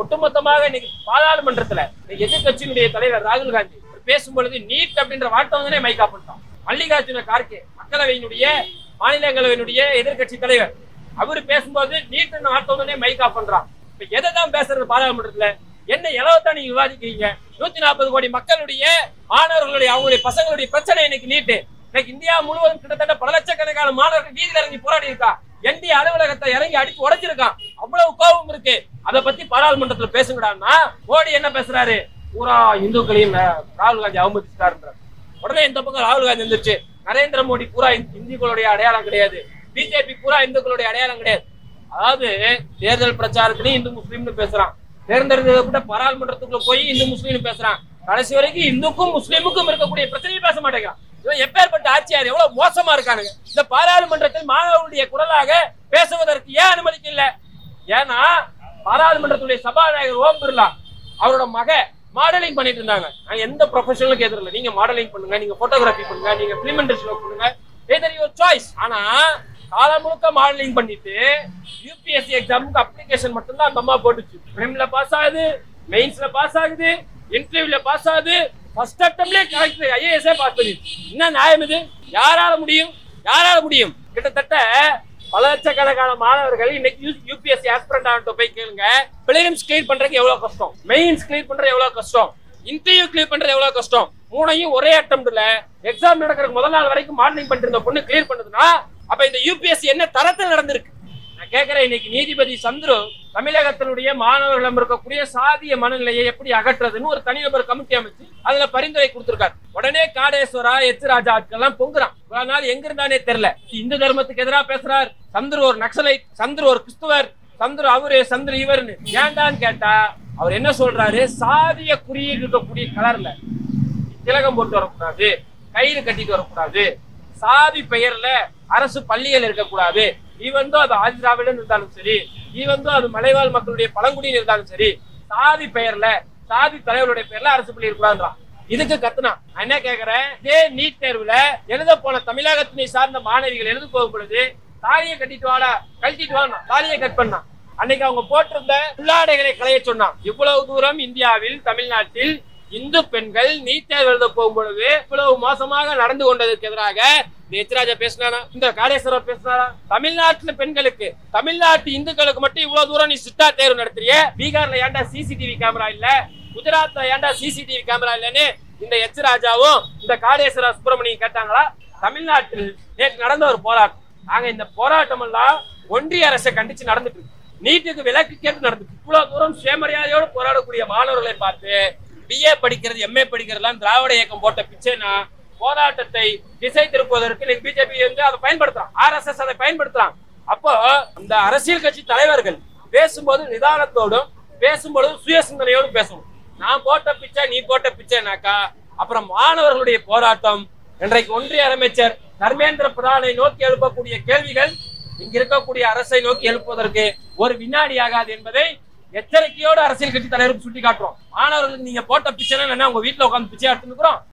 ஒட்டுமொத்தமாக இன்னைக்கு பாராளுமன்றத்துல எதிர்கட்சியினுடைய தலைவர் ராகுல் காந்தி பேசும்பொழுது நீட் அப்படின்ற வார்த்தை வந்து மைக்கா பண்ணிட்டோம். மல்லிகார்ஜுன கார்கே மக்களவையினுடைய மாநிலங்களவையினுடைய எதிர்கட்சி தலைவர் அவரு பேசும்போது நீட் வார்த்தை வந்து மைக்கா பண்றான். இப்ப எதைதான் பேசுறது பாராளுமன்றத்துல? என்ன இலவத்தான் நீங்க விவாதிக்கிறீங்க? 140 கோடி மக்களுடைய மாணவர்களுடைய அவங்களுடைய பசங்களுடைய பிரச்சனை இன்னைக்கு நீட்டு. இன்னைக்கு இந்தியா முழுவதும் கிட்டத்தட்ட பல லட்சக்கணக்கான மாணவர்கள் வீதியில இறங்கி போராடி இருக்கா. என்டி அலுவலகத்தை இறங்கி அடிச்சு உடைச்சிருக்கான். அவ்வளவு கோபம் இருக்கு. அதை பத்தி பாராளுமன்றத்துல பேசுங்கடான்னா மோடி என்ன பேசுறாரு? பூரா இந்துக்களையும் ராகுல் காந்தி அவமதிச்சிட்டாருன்றார். உடனே இந்த பக்கம் ராகுல் காந்தி வந்துருச்சு, நரேந்திர மோடி பூரா இந்துக்களுடைய அடையாளம் கிடையாது, பிஜேபி பூரா இந்துக்களுடைய அடையாளம் கிடையாது. அதாவது தேர்தல் பிரச்சாரத்திலையும் இந்து முஸ்லீம்னு பேசுறான், தேர்ந்தெடுக்கப்பட்ட பாராளுமன்றத்துக்குள்ள போய் இந்து முஸ்லீம் பேசுறான். கடைசி வரைக்கும் இந்துக்கும் முஸ்லீமுக்கும் இருக்கக்கூடிய பிரச்சனையை பேச மாட்டேங்கிறான். இவன் எப்பேற்பட்ட ஆட்சியார், எவ்வளவு மோசமா இருக்கானுங்க. இந்த பாராளுமன்றத்தில் மாணவர்களுடைய குரலாக பேசுவதற்கு ஏன் அனுமதிக்க இல்ல? ஏன்னா பாராளுமன்றத்துடைய சபாநாயகர் ஓம் பிர்லா அவரோட மக மாடலிங் பண்ணிட்டு இருந்தாங்க. நாங்க எந்த ப்ரொஃபஷனலுக்கு எதிரில்லை, நீங்க மாடலிங் பண்ணுங்க, நீங்க போட்டோகிராஃபி பண்ணுங்க, நீங்க பிலிம் இண்டஸ்ட்ரியில பண்ணுங்க, எதர் யுவர் சாய்ஸ். ஆனா காலம் முழுக்க மாடலிங் பண்ணிட்டு யூபிஎஸ்சி எக்ஸாமுக்கு அப்ளிகேஷன் மட்டும்தான் அந்த அம்மா போட்டுச்சு. பிரிம்ல பாஸ் ஆகுது, மெயின்ஸ்ல பாஸ் ஆகுது, இன்டர்வியூல பாஸ் ஆகுது, ஃபர்ஸ்ட் அட்டம்ப்ட்லயே கலெக்டர் ஐஏஎஸ் பாஸ் பண்ணிடுச்சு. என்ன நியாயம் இது? யாரால முடியும்? யாரால முடியும்? கிட்டத்தட்ட பல லட்சக்கணக்கான மாணவர்கள் இன்னைக்கு யூபிஎஸ்சி ஆஸ்பிரண்ட் ஆகிட்ட போய் கேளுங்க, பிலிம்ஸ் கிளியர் பண்றதுக்கு எவ்வளவு கஷ்டம், மெயின்ஸ் கிளியர் பண்றது எவ்வளவு கஷ்டம், இன்டர்வியூ கிளியர் பண்றது எவ்வளவு கஷ்டம். மூணையும் ஒரே அட்டம்ப்ட்ல எக்ஸாம் நடக்கிறதுக்கு முதல் நாள் வரைக்கும் மாடலிங் பண்ணிட்டு இருந்த பொண்ணு கிளியர் பண்ணுதுன்னா அப்ப இந்த யூபிஎஸ்சி என்ன தரத்தில் நடந்திருக்கு? நான் கேட்கிறேன், இன்னைக்கு நீதிபதி சந்துரு தமிழகத்தினுடைய மாணவர்களிடம் இருக்கக்கூடிய சாதிய மனநிலையை எப்படி அகற்றுறதுன்னு ஒரு தனிநபர் கமிட்டி அமைச்சு அதுல பரிந்துரை கொடுத்திருக்காரு. உடனே காடேஸ்வரா எச் ராஜா ஆட்கள்லாம் பொங்குறான். இவ்வளவு நாள் எங்க இருந்தானே தெரியல. இந்து தர்மத்துக்கு எதிராக பேசுறார் சந்துரு, ஒரு நக்சலைட், சந்துரு ஒரு கிறிஸ்துவர், சந்துரு அவரு, சந்துரு இவருன்னு. ஏண்டான்னு கேட்டா அவர் என்ன சொல்றாரு? சாதிய குறியீடு இருக்கக்கூடிய கலர்ல திலகம் போட்டு வரக்கூடாது, கயிறு கட்டிட்டு வரக்கூடாது, சாதி பெயர்ல அரசு பள்ளிகள் இருக்கக்கூடாது, ஈவந்தோ அது ஆதிதிராவிடன் இருந்தாலும் சரி, ஈவந்தோ அது மலைவாழ் மக்களுடைய பழங்குடியில் இருந்தாலும் சரி, சாதி பெயர்ல சாதி தலைவருடைய பெயர்ல அரசு பள்ளி இருக்கக்கூடாதுன்றான். இதுக்கு கத்துனா என்ன கேக்குறேன்? இதே நீட் தேர்வுல எழுத போன தமிழகத்தினை சார்ந்த மாணவிகள் எழுத போகும் பொழுது தாலியை கட்டிட்டு வாடா, கழட்டிட்டு வாடா, தாலியை கட் பண்ணா. அன்னைக்கு அவங்க போட்டிருந்த உள்ளாடைகளை களைய சொன்னான். இவ்வளவு தூரம் இந்தியாவில் தமிழ்நாட்டில் இந்து பெண்கள் நீட் தேர்வு எழுத போகும் பொழுது இவ்வளவு மோசமாக நடந்து கொண்டதற்கு எதிராக எச் ராஜா பேசினானா, இந்த காடேஸ்வரர் பேசினாரா? தமிழ்நாட்டுல பெண்களுக்கு, தமிழ்நாட்டு இந்துக்களுக்கு மட்டும் இவ்வளவு தூரம் நீ சிட்டா தேர்வு நடத்துறிய, பீகார்ல ஏன்டா சிசிடிவி கேமரா இல்ல, குஜராத்ல ஏன்டா சிசிடிவி கேமரா இல்லன்னு இந்த எச் ராஜாவும் இந்த காடேஸ்வர சுப்பிரமணியம் கேட்டாங்களா? தமிழ்நாட்டில் நேற்று நடந்த ஒரு போராட்டம். நாங்க இந்த போராட்டம் எல்லாம் ஒன்றிய அரசை கண்டிச்சு நடந்துட்டு இருக்கு. நீட்டுக்கு விலக்கு கேட்டு நடந்துட்டு இவ்வளவு தூரம் சுயமரியாதையோடு போராடக்கூடிய மாணவர்களை பார்த்து பிஏ படிக்கிறது, எம்ஏ படிக்கிறதுலாம் திராவிட இயக்கம் போட்ட பிச்சைனா போராட்டத்தை திசை திருப்புவதற்கு பிஜேபி வந்து அதை பயன்படுத்துறான், RSS அதை பயன்படுத்துறான். அப்போ அந்த அரசியல் கட்சி தலைவர்கள் பேசும்போது நிதானத்தோடும் பேசும்போது சுய சிந்தனையோடும் பேசணும். நான் போட்ட பிச்சை நீ போட்ட பிச்சைனாக்கா அப்புறம் மாணவர்களுடைய போராட்டம் இன்றைக்கு ஒன்றிய அமைச்சர் தர்மேந்திர பிரதானை நோக்கி எழுப்பக்கூடிய கேள்விகள் இங்க இருக்கக்கூடிய அரசை நோக்கி எழுப்புவதற்கு ஒரு வினாடி ஆகாது என்பதை எச்சரிக்கையோடு அரசியல் கட்சி தலைவருக்கு சுட்டி காட்டுறோம். மாணவர்களுக்கு நீங்க போட்ட பிச்சை என்ன, உங்க வீட்டுல உட்காந்து பிச்சை எடுத்துக்கிறோம்,